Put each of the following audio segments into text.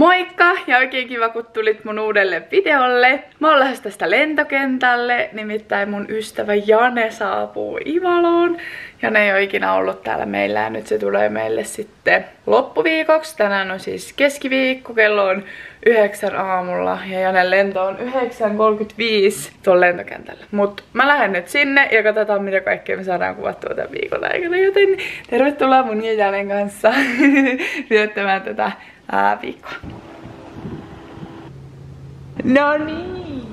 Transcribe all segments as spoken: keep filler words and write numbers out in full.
Moikka ja oikein kiva kun tulit mun uudelle videolle. Mä oon lähes tästä lentokentälle, nimittäin mun ystävä Jane saapuu Ivaloon. Jane ei ole ikinä ollut täällä meillä ja nyt se tulee meille sitten loppuviikoksi. Tänään on siis keskiviikko, kello on yhdeksän aamulla ja Janen lento on yhdeksän kolmekymmentäviisi tuolla lentokentällä. Mut mä lähden nyt sinne ja katsotaan mitä kaikkea me saadaan kuvattua tämän viikon aikana, joten tervetuloa mun ja Janen kanssa viettämään tätä ää, viikkoa. No niin!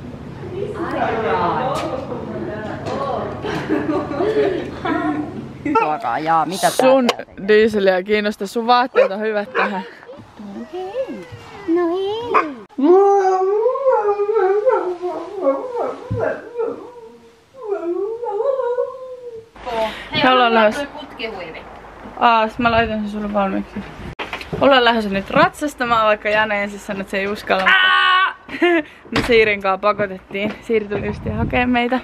Ruokaa, jaa, mitä sun dieseliä kiinnostaa, sun vaatteet on hyvät tähän. No hei! No hei! Hei, ollaan lähes. Aas, mä laitan sen sulle valmiiksi. Ollaan lähdössä nyt ratsastamaan, vaikka Jane ensin sanoi, että se ei uskalla. Me Siirin kanssa pakotettiin. Siiri tuli just hakemaan meitä.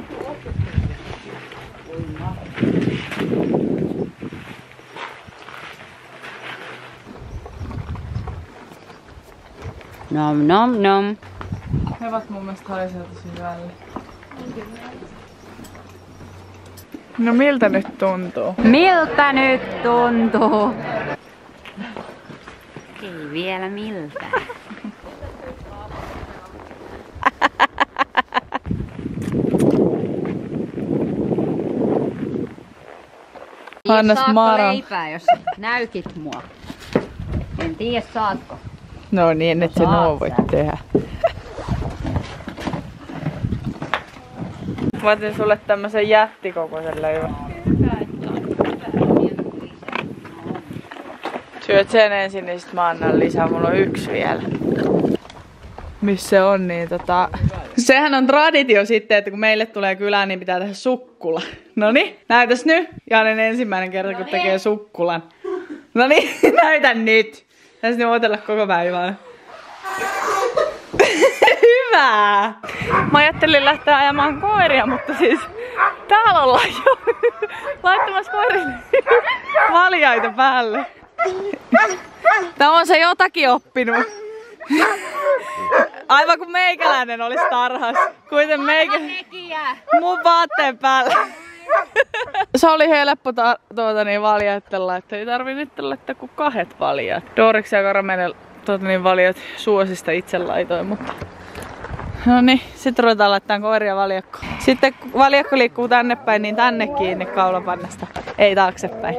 Nom nom nom. He ovat mun mielestä haisee tosi hyvälle. No miltä nyt tuntuu? Miltä nyt tuntuu? Ei vielä miltä. Anna saatko Mara leipää, jos näykit mua? En tiedä saatko. No niin, et se noo voit tehdä. Mä otin sulle tämmösen jättikokoisen leivän. Syöt sen ensin, niin sit mä annan lisää. Mulla on yksi vielä. Missä se on, niin tota... Sehän on traditio sitten, että kun meille tulee kylään, niin pitää tehdä sukkula. Noniin, näytäs nyt. Janen ensimmäinen kerta, kun tekee sukkulan. Noniin, näytä nyt. Tässä nyt odotella koko päivää. Hyvä! Mä ajattelin lähteä ajamaan koiria, mutta siis täällä ollaan jo laittamassa koirille valjaita päälle. Tää on se jotakin oppinut. Aivan kun meikäläinen olisi tarhas. Kuiten meikä... mun vaatteen päällä. Se oli helppo tuota niin valjattella, että ei tarvi nyt laittaa kuin kahdet valjat. Doriksen ja Karamellen tuota niin valjat suosista itse laitoin, mutta... No niin, sit ruvetaan laittaa koiria valjakkoon. Sitten kun valjakko liikkuu tänne päin, niin tänne kiinni kaulapannasta. Ei taaksepäin.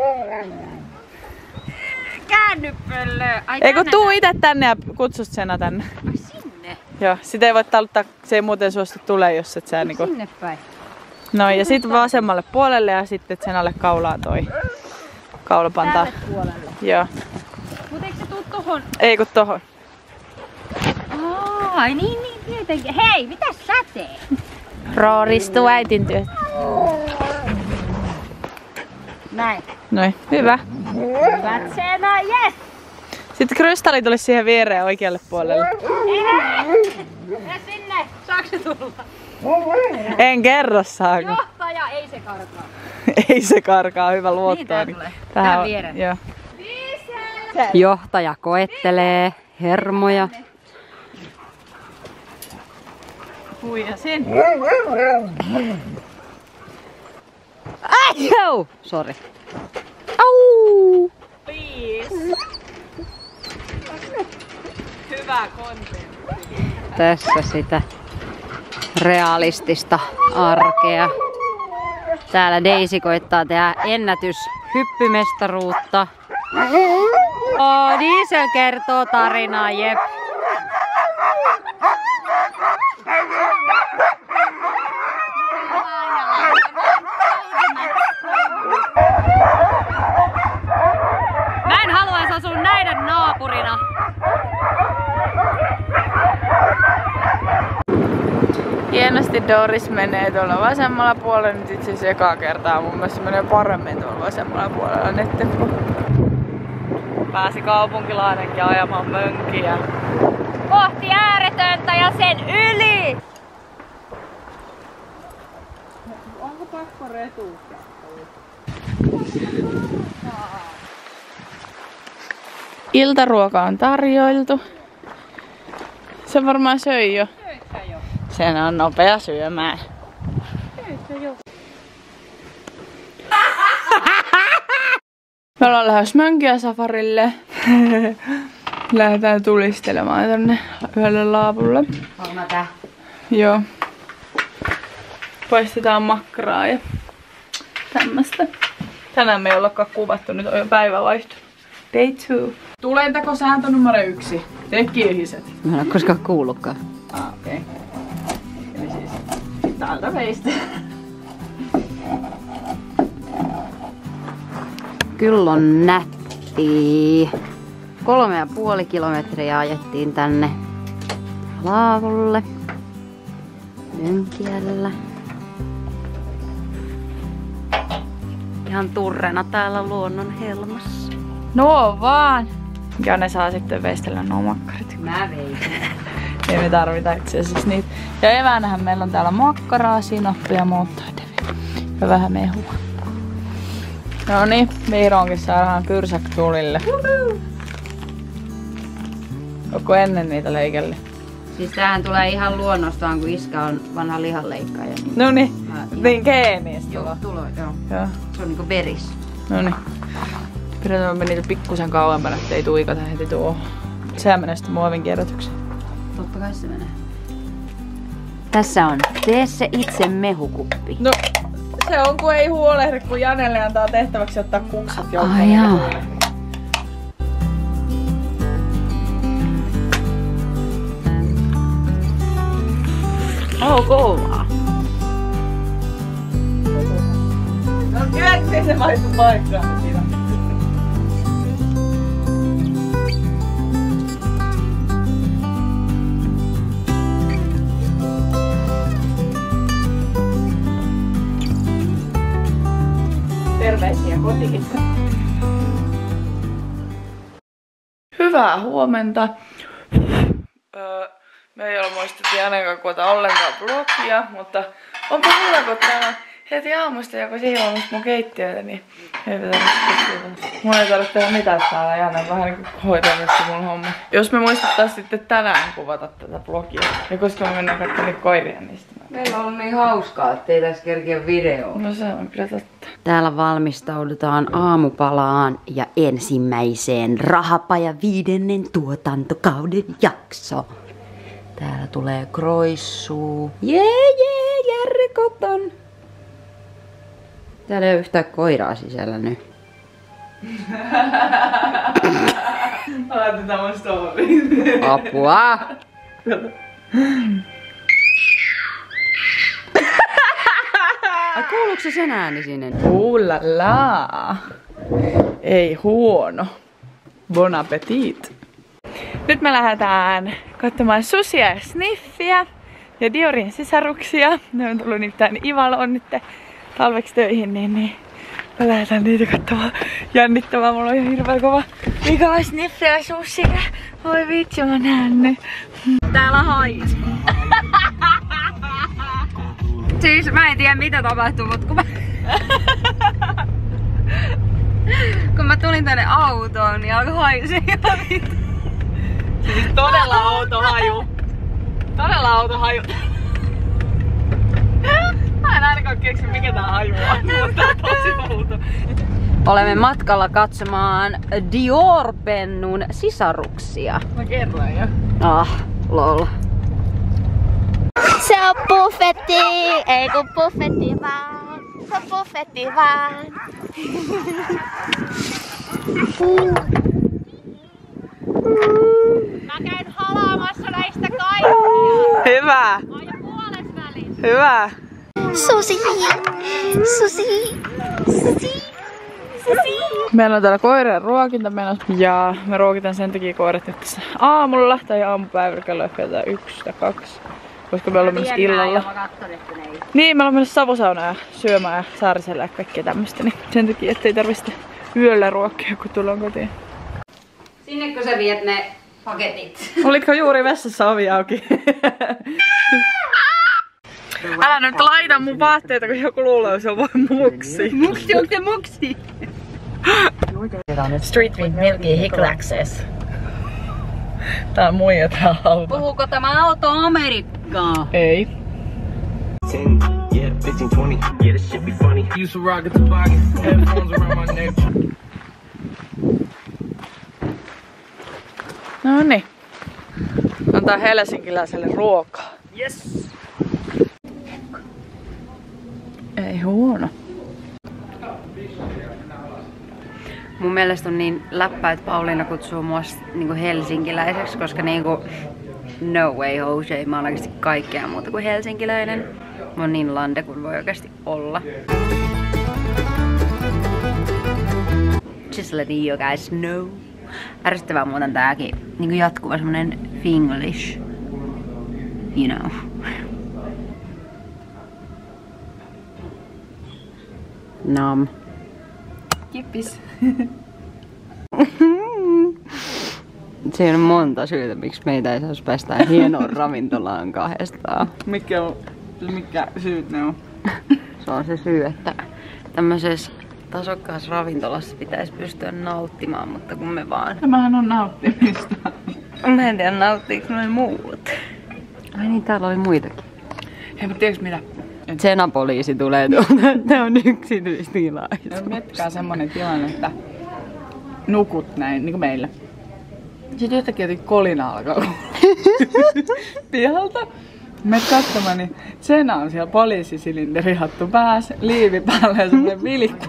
Käänny pöllö! Ei kun tuu ite tänne ja kutsut Sena tänne. Ai sinne? Joo, sit ei voi taluttaa, se ei muuten suostu tulee, jos et sä niinku... Sinne päin. No ja sit vasemmalle puolelle ja sitten Senalle kaulaan toi kaulapanta. Tälle puolelle? Joo. Mut eikö se tuu tohon? Ei kun tohon. Ai niin niin tietenkin. Hei, mitä sä teet? Rooristuu äitin työt. Näin. Noin, hyvä. Hyvät Sena, yes! Sitten krystalli tuli siihen viereen oikealle puolelle. Mene sinne! Saako se tulla? En kerro saako. Johtaja, ei se karkaa. Ei se karkaa, hyvä luottaa. Niin tää tulee. Tähän viereen. Joo. Johtaja koettelee hermoja. Huijasin. Ai joo! Sori. Au! Please. Hyvä kontentti. Tässä sitä realistista arkea. Täällä Daisy koittaa tehdä ennätyshyppymestaruutta. Oh, Diesel kertoo tarinaa, jep. Mä en haluaisi asua näiden naapurina. Hienosti Doris menee tuolla vasemmalla puolella, nyt itse asiassa ekaa kertaa mun mielestä menee paremmin tuolla vasemmalla puolella nyt. Pääsi kaupunkilainenkin ajamaan mönkiä. Kohti ääretöntä ja sen yli! Onko pakko retuuttaa? Iltaruoka on tarjoiltu. Se varmaan söi jo. Söitsä jo? Sen on nopea syömään. Söitsä jo? Me ollaan lähes mönkiä safarille. Lähdetään tulistelemaan tänne yhdelle laavulle. Kolma tää. Joo. Paistetaan makkaraa ja tämmöstä. Tänään me ei ollakaan kuvattu, nyt on jo päivä vaihtunut. Day two. Tulenteko sääntö numero yksi. Tee kiihiset. Mä en oo koskaan kuullutkaan. Ah, okei. Okay. Eli siis täältä meistä. Kyllä on nätti. Kolme ja puoli kilometriä ajettiin tänne laavulle. Mönkiällä. Ihan turrena täällä luonnon helmassa. No vaan. Ja ne saa sitten veistellä nuo makkarit. Mä vein. Ei me tarvita itse asiassa niitä. Ja eväänähän meillä on täällä makkaraa, sinappia, moottoridevia ja vähän mehua. No niin, vihdoinkin saadaan pyrsät tulille. Onko ennen niitä leikelle? Siis tämähän tulee ihan luonnostaan, kun iskä on vanha lihanleikkaaja. Niin No niin, mä- niin geeniistä. Joo, tulo, joo. Joo. Se on niinku veris. No niin. Pidetään me niitä pikkusen kauempana, ettei tuikata heti tuohon. Sehän menee sitten muovin kierrätykseen. Totta kai se menee. Tässä on tee se itse mehukuppi. No, se on kun ei huolehdi, kun Janelle antaa tehtäväksi ottaa kuksat joukkoon. Ai jaa. Oh, kovaa. No kyllä se vaihtuu paikkaan siinä. Terveisiä kotiin. Hyvää huomenta. Öö, me ei ole muistettu Janen kuota ollenkaan vlogia, mutta onpa hyvä, kun täällä heti aamusta joku siivoamassa mun keittiötä, niin ei tarvitse. Mun ei tarvitse tehdä mitään täällä, Janen vähän niinku hoitamassa mun homma. Jos me muistettais sitten tänään kuvata tätä vlogia, ja koska me mennään katsomaan koiria niistä. Meillä on niin hauskaa, ettei tässä kerkeä videoa. No se on kyllä totta. Täällä valmistaudutaan aamupalaan ja ensimmäiseen Rahapaja viidennen tuotantokauden jakso. Täällä tulee kroissuu. Jee, jee, järkoton. Täällä ei ole yhtään koiraa sisällä nyt. Laitetaan mun storyin. Apua! Ai kuuluuko se sen ääni sinne? Uulala. Ei huono. Bon appetit. Nyt me lähdetään katsomaan Susia ja Sniffiä ja Diorin sisaruksia. Ne on tullut nimittäin Ivaloon nyt talveksi töihin, niin, niin me lähdetään niitä katsomaan. Jännittävää, mulla on ihan hirveän kova ikava Sniffiä ja Susia. Voi vitsi, mä näen ne. Täällä hais. Siis mä en tiedä mitä tapahtuu, mutta kun mä... kun mä tulin tänne autoon, niin alkoi haisee ihan vittu. Siis todella outo haju. Todella outo haju. Mä en ainakaan keksi mikä tää haju on, mutta on tosi outo. Olemme matkalla katsomaan Dior-pennun sisaruksia. Mä kerroin jo. Ah, lol. Se on buffetti, ei kun buffetti vaan. Se on buffetti vaan. Mä käyn halaamassa näistä kaikkia. Hyvä. Mä oon jo puolessa välissä. Hyvä. Susi, susi, susi, susi. Meillä on täällä koirien ruokinta menossa ja me ruokitaan sen takia koirat nyt tässä aamulla tai aamupäivällä kello ehkä jotain yksi tai kaksi. Koska me ollaan menossa illalla. Niin, me ollaan menossa savusaunaan syömään ja saariselle ja kaikkea tämmöstä. Niin sen takia, ettei tarvitse yöllä ruokkia, kun tullaan kotiin. Sinnekö sä viet ne paketit? Olitko juuri vessassa ovi auki? Älä nyt laita mun vaatteita, kun joku luulee, että se on vain muksi. Muksi, onko se muksi? Street Meat Milky Hickle Access. Tää on muija tää auto. Puhuuko tämä auto Amerikkaa? Ei. ten, yeah, fifteen, twenty, yeah, this shit be funny. Use some rocket toboggan, headphones around my neck. No niin. Antaa helsinkiläiselle ruokaa. Yes. Ei huono. Mun mielestä on niin läppä, että Pauliina kutsuu mua niinku helsinkiläiseksi, koska niinku no way Jose, mä oon oikeesti kaikkea muuta kuin helsinkiläinen. Mä oon niin lande kuin voi oikeesti olla. Just letting you guys know. Ärsyttävää muuten tääkin niinku jatkuva semmonen finglish. You know. Nam. Kippis. Siinä on monta syytä, miksi meitä ei saisi päästä hienoon ravintolaan kahdestaan. Mikä on, mikä syyt ne on? Se on se syy, että tämmöisessä tasokkaassa ravintolassa pitäisi pystyä nauttimaan, mutta kun me vaan... Tämähän on nauttimista. Mä en tiedä, nauttiiko noin muut. Ai niin, täällä oli muitakin. Hei, mutta tiedätkö mitä? Tsena-poliisi tulee tuolta, tää on yksityistilaisuus. Miettikää semmonen tilanne, että nukut näin, niinku meillä. Sitten yhtäkkiä jotenkin kolina alkaa pihalta. Menet katsomaan, niin Tsena on siellä poliisisilinderihattu päässä, liivi päällä ja semmonen vilikku.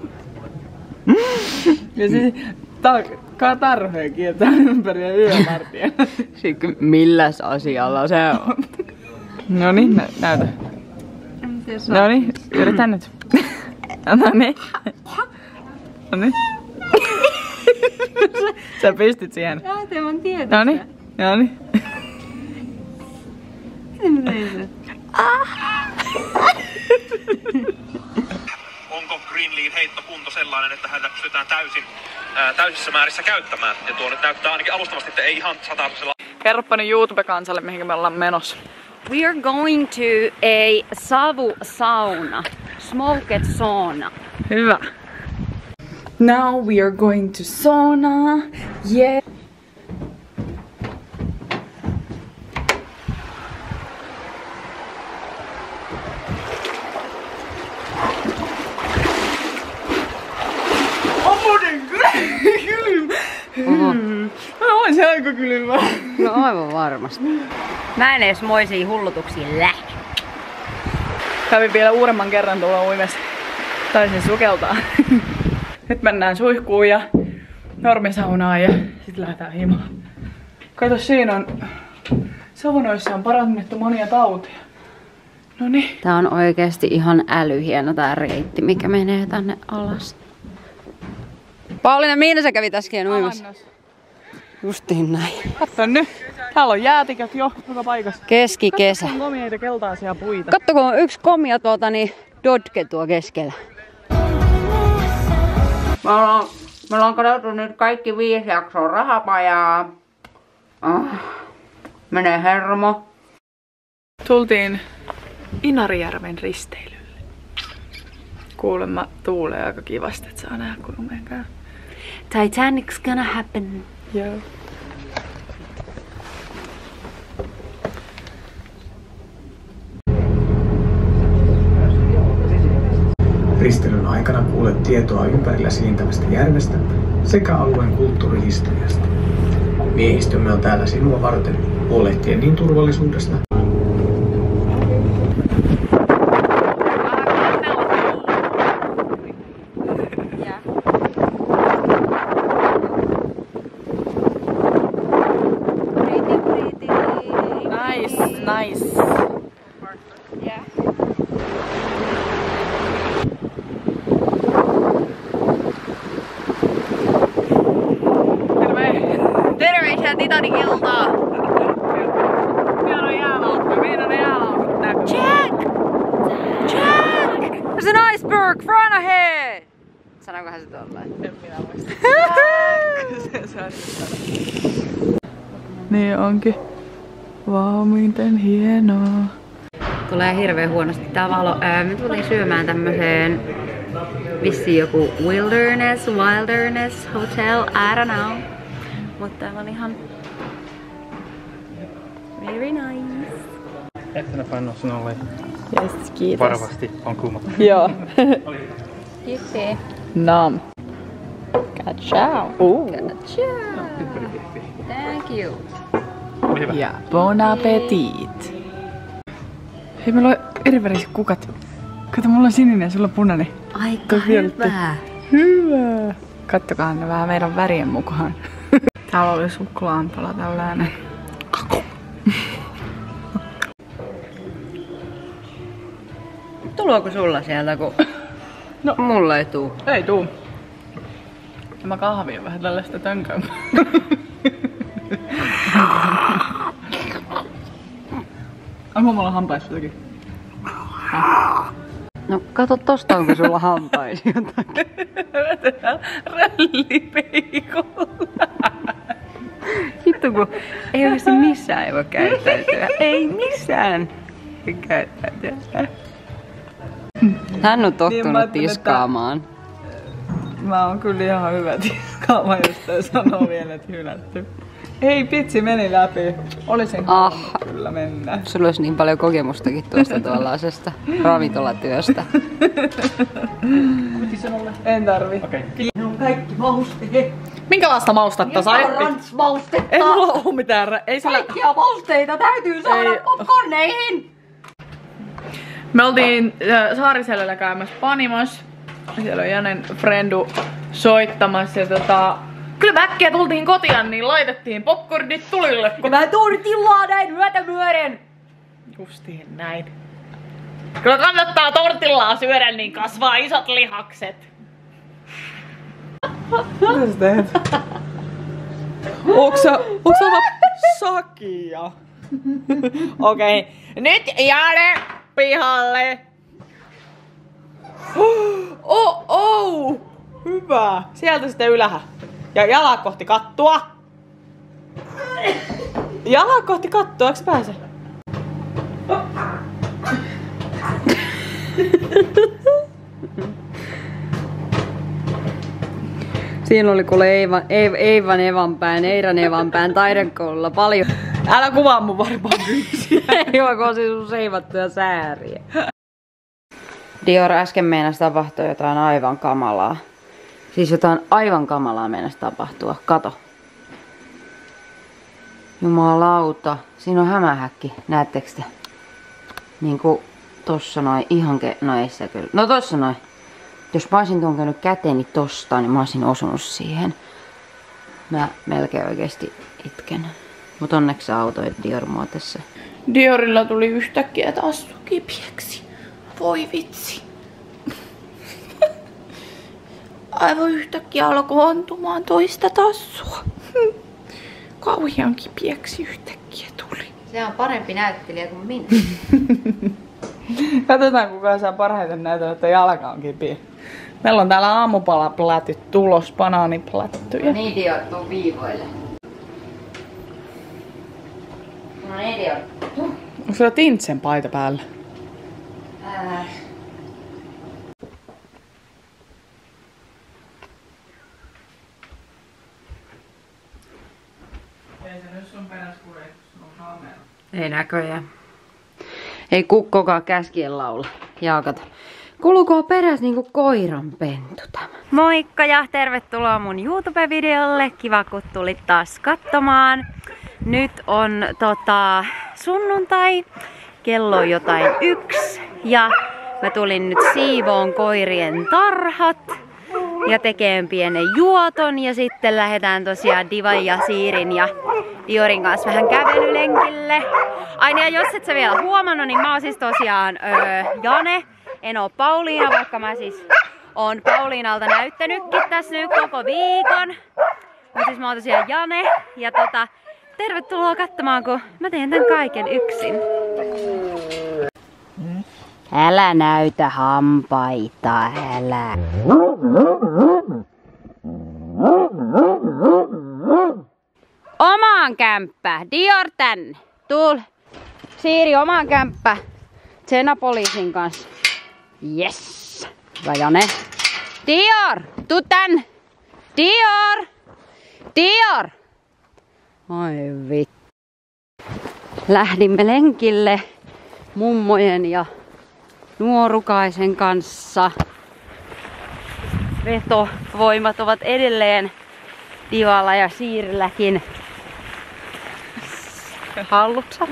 Ja siis tarhoja kiertää ympäri ja yövartija. Sitten milläs asialla se on? Noniin, nä näytä. Noniin, yritä nyt. Noniin. Noniin. Sä pystyt siihen. Lähtee mun tietystä. Noniin, noniin. Miten mä tein sen? Onko Greenlean heittokunto sellainen, että häntä pystytään täysin, ää, täysissä määrissä käyttämään? Ja tuo nyt näyttää ainakin alustavasti, että ei ihan sataisella. Kerropa nyt YouTube-kansalle, mihin me ollaan menossa. We are going to a savu sauna. Smoked sauna. Hyvä. Now we are going to sauna. Yeah. On muuten kylmä. Hmm. On se aika kylmä. No aivan varmasti. Mä en edes moisiin hullutuksiin lähde. Kävin vielä uudemman kerran tuolla uimessa. Taisin sukeltaa. Nyt mennään suihkuun ja normisaunaan ja sit lähdetään himaan. Kato, siinä on... Savonoissa on parannettu monia tauteja. Noniin. Tää on oikeesti ihan älyhieno tää reitti, mikä menee tänne alas. Pauliina, missä sä kävit äsken uimassa? Avannossa. Justiin näin. Katso nyt. Täällä on jäätikät jo joka paikassa. Keskikesä. Katso, on komeita keltaisia puita. Katso, kun on yksi komia tuota, niin dodge tuo keskellä. Me ollaan, me ollaan katsottu nyt kaikki viisi jaksoa rahapajaa. Oh, menee hermo. Tultiin Inarijärven risteilylle. Kuulemma tuulee aika kivasti, että saa nähdä kun lumeen käy. Titanic's gonna happen. Joo. Risteilyn aikana kuulet tietoa ympärillä siintävästä järvestä sekä alueen kulttuurihistoriasta. Miehistömme on täällä sinua varten, huolehtien niin turvallisuudesta. Nice, nice. Terveisiä Titanicilta! Meillä on jäälaukka, meillä on jäälaukka näkyy. Jack! Jack! There's an iceberg front ahead! Sanoikohan se tolleen? En minä muista. Niin onkin. Vau, miten hienoa. Tulee hirveän huonosti tää valo. Ää, me tultiin syömään tämmöseen vissiin joku wilderness, wilderness hotel, I don't know. Mutta täällä on ihan Jättänä painoa sinulle. Yes, kiitos. Varovasti, on kuuma. Joo. Kiitos. Nam. Ciao. Uh. Thank you. Oli hyvä. Ja bon appetit. Hei, meillä on eriväriset kukat. Kato, mulla on sininen ja sulla on punainen. Aika hyvä. Hyvä. Kattokaa ne vähän meidän värien mukaan. Täällä oli suklaanpala tällainen. Tuloako sulla sieltä, kun No. mulla ei tuu? Ei tuu. Ja mä kahviin vähän tällaista tönköä. Onko mulla hampaissa jotakin? No kato tosta, onko sulla hampaisi jotakin. Rällipeikolla. Vittu kun ei oikeesti missään ei voi käyttäytyä. Ei missään ei käyttäytyä. Hän on Niin, mä tottunut ajattelin, tiskaamaan. Mä oon kyllä ihan hyvä tiskaamaan, jos toi sanoo vielä, että hylätty. Ei, pitsi meni läpi. Olisin Ah. halunnut kyllä mennä. Sulla olisi niin paljon kokemustakin tuosta tuollaisesta ravintolatyöstä. En tarvi. Okei. Kaikki mausteet. Minkälaista maustetta sai? Maustetta! Ei mulla oo mitään. rä- Ei sillä... Kaikkia mausteita täytyy saada Ei. popcorneihin! Me oltiin äh, Saariselällä käymässä Panimos. Siellä on Janen Frendu soittamassa ja tota... Kyllä mä äkkiä tultiin kotia, niin laitettiin popcornit tulille. Kun... Mä tortillaa näin myötä myöden! Justiin näin. Kyllä kannattaa tortillaa syödä, niin kasvaa isot lihakset. Mitä sä teet? Onks sä, onks sä sakia? Okei, okay. Nyt Jane pihalle. Oh, oh. Hyvä. Sieltä sitten ylhää. Ja jalat kohti kattua. Jalat kohti kattua, eikö pääse? Siinä oli kuule Eivan, Eiv, Eivan Evanpään, Eiran Evanpään taidekoululla paljon. Älä kuvaa mun varmaan kyysiä. Ei voi kun sun seivattuja sääriä. Dior, äsken meinas tapahtua jotain aivan kamalaa. Siis jotain aivan kamalaa meinas tapahtua. Kato. Jumalauta. Siinä on hämähäkki. Näettekö te? Niinku tossa noin. Ihan ke... No ei se kyllä. No tossa noin. Jos mä olisin tunkenut käteeni tosta, niin mä olisin osunut siihen. Mä melkein oikeesti itken. Mut onneksi se autoi Dior mua tässä. Diorilla tuli yhtäkkiä taas kipeäksi. Voi vitsi. Aivan yhtäkkiä alkoi ontumaan toista tassua. Kauhean kipeäksi yhtäkkiä tuli. Se on parempi näyttelijä kuin minä. Katsotaan kuka saa parhaiten näytellä, että jalka on kipeä. Meillä on täällä aamupalaplätyt tulos, banaaniplättyjä. Niin Dior, tuu viivoille. No niin Dior. Onko sulla Tintsen paita päällä? Ää. Ei se nyt sun peräs kulje, kun on kamera. Ei näköjään. Ei kukkokaan käskien laula. Jaa, kato. Kulukoo peräs niinku koiran pentu tämä. Moikka ja tervetuloa mun YouTube-videolle. Kiva kun tulit taas katsomaan. Nyt on tota sunnuntai. Kello on jotain yksi. Ja mä tulin nyt siivoon koirien tarhat. Ja tekeen pienen juoton. Ja sitten lähdetään tosiaan Divan ja Siirin ja Diorin kanssa vähän kävelylenkille. Aina ja jos et sä vielä huomannut, niin mä oon siis tosiaan öö, Jane. En oo Pauliina, vaikka mä siis oon Pauliinalta näyttänytkin tässä nyt koko viikon. Mut siis mä oon tosiaan Jane. Ja tota, tervetuloa katsomaan, kun mä teen tän kaiken yksin. Älä näytä hampaita, älä. Omaan kämppä, Dior tänne. Tuul. Siiri omaan kämppä. Tsena poliisin kanssa. Yes. Hyvä Jane. Dior, tuu tänne. Dior. Dior. Oi vittu. Lähdimme lenkille. mummojen ja nuorukaisen kanssa. Vetovoimat ovat edelleen Tivalla ja Siirilläkin hallussa.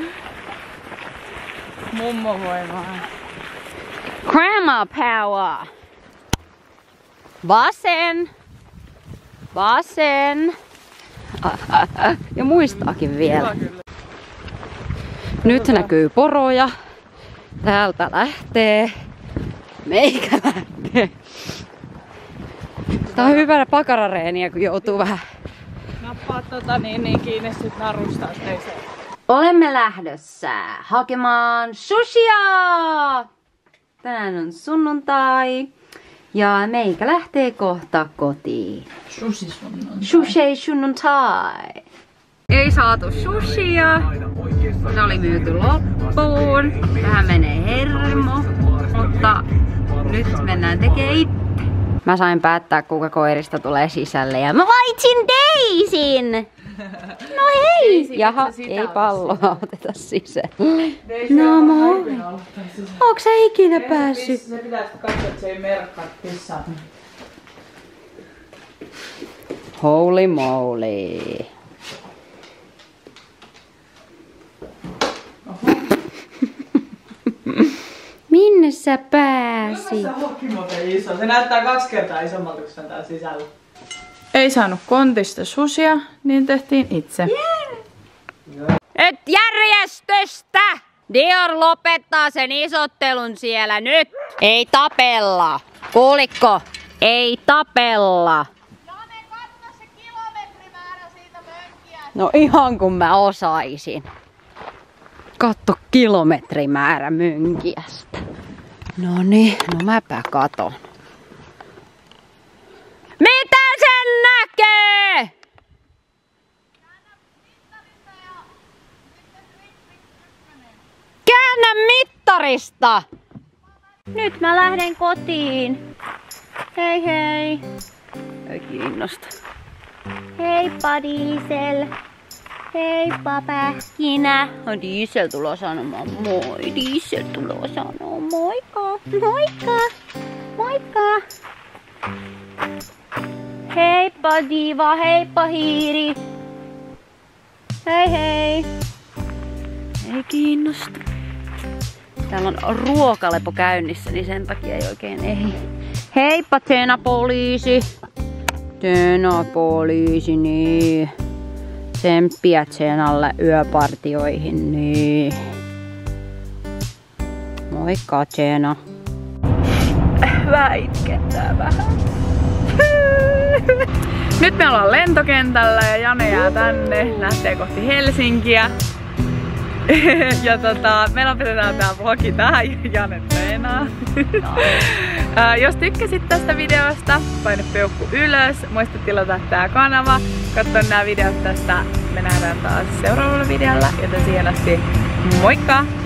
Mummo voimaa. Grandma power! Vasen! Vasen! Ja muistaakin vielä. Nyt näkyy poroja. Täältä lähtee. Meikä lähtee. Tää on hyvä pakarareeniä, kun joutuu vähän. Nappaa tota niin, niin kiinni sit narusta, ettei se. Olemme lähdössä hakemaan sushia! Tänään on sunnuntai. Ja meikä lähtee kohta kotiin. Sushi sunnuntai. Sushi sunnuntai. Ei saatu sushia. Se oli myyty loppuun. Tähän menee hermo. Mutta nyt mennään tekemään itse. Mä sain päättää, kuka koirista tulee sisälle. Ja mä valitsin Daisyn! No hei! Daisy, Jaha, et sä sitä ei ota palloa oteta sisään. No moi. Onko sä ikinä päässyt? Se pitäisi katsoa, että se ei merkkaa pissaa. Holy moly. Minne sä pääsit? Se hokki muuten iso. Se näyttää kaksi kertaa isommalta, kun se on täällä sisällä. Ei saanut kontista susia, niin tehtiin itse. Yeah. Et järjestystä! Dior lopettaa sen isottelun siellä nyt! Ei tapella! Kuulikko? Ei tapella! Jane, katso se kilometrimäärä siitä mönkkiä. No ihan kun mä osaisin. Katso kilometrimäärä mönkiästä. Noniin, no mäpä katon. Mitä sen näkee? Käännä mittarista! Nyt mä lähden kotiin. Hei hei. Ei kiinnosta. Heippa Diesel. Heippa Pähkinä. On Diesel tulo sanomaan moi. Diesel tulo sanoo moikka. Moikka. Moikka. Heippa Diva. Heippa Hiiri. Hei hei. Ei kiinnosta. Täällä on ruokalepo käynnissä, niin sen takia ei oikein ehdi. Heippa Teena poliisi. Teena poliisi, niin. Tsemppiä Teenalle yöpartioihin, niin. Moikka Teena. Vähän itkettää vähän. Nyt me ollaan lentokentällä ja Jane jää tänne, lähtee kohti Helsinkiä. Ja tota, me lopetetaan tää vlogi tähän ja Jane treenaa. Jos tykkäsit tästä videosta, paina peukku ylös, muista tilata tää kanava, katso nää videot tästä. Me nähdään taas seuraavalla videolla, joten siihen asti moikka!